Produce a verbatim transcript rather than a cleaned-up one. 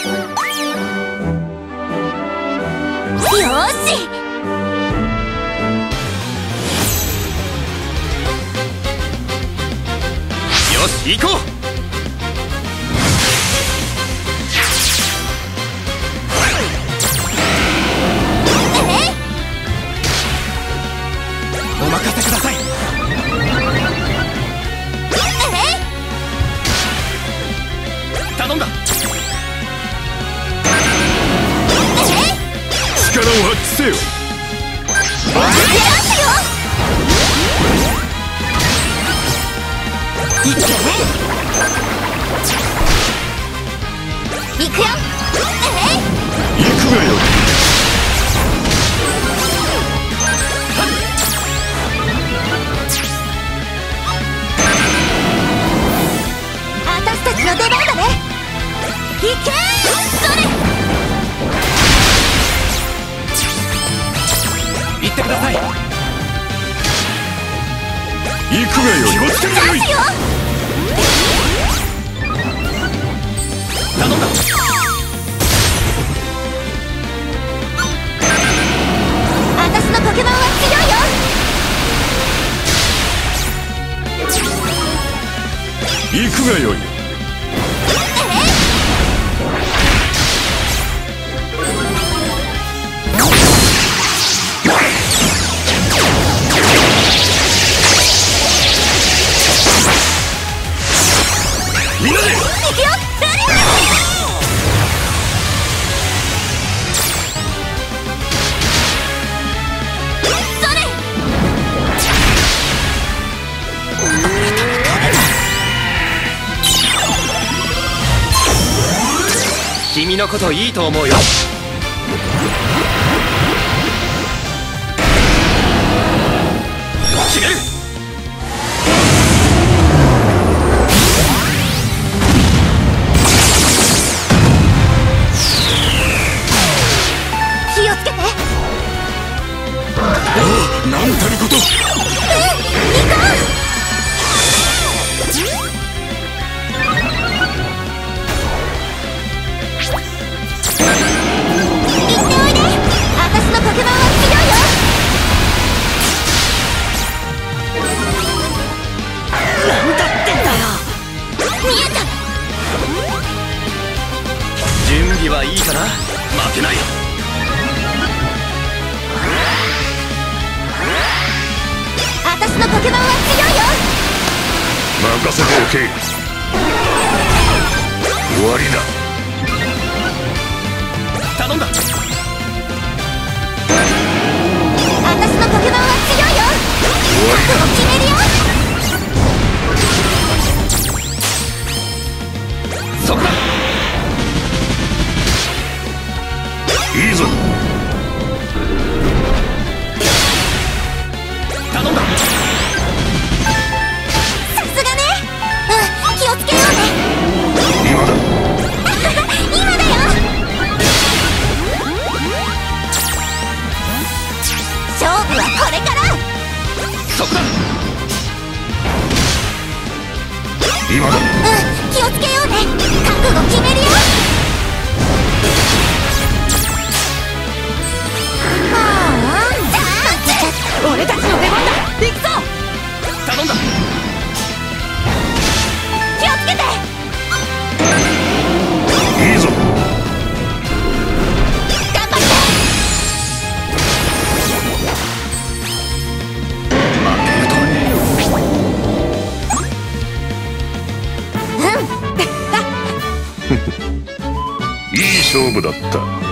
よーし。 よし行こう。お任せください。頼んだ。力を発揮せよ。 いけ。いくよ。 いくがよ。 私たちの出番だね。いけー。それ。 行ってください。行くがよい。気をつけるがよい。頼んだ。 私のポケモンは強いよ。 行くがよい。みんなで行くよ。それ。 君のこといいと思うよ。決める。 気をつけて。 おお、なんたること。準備はいいかな。負けない。 私のポケモンは強いよ。 任せておけ。終わりだ。頼んだ。 私のポケモンは強いよ。 終わりだ。 決めるよ。 そこだ。いいぞ。頼んだ。 さすがね。うん、気をつけようね。 今だ。 今だよ。勝負はこれから。 そこだ。今だ。 うん、気をつけようね。覚悟決めるよ。俺たちの出番だ。行くぞ。 頼んだ。 気をつけて。 いいぞ。 頑張って。 負けるとはね。 うん。 いい勝負だった。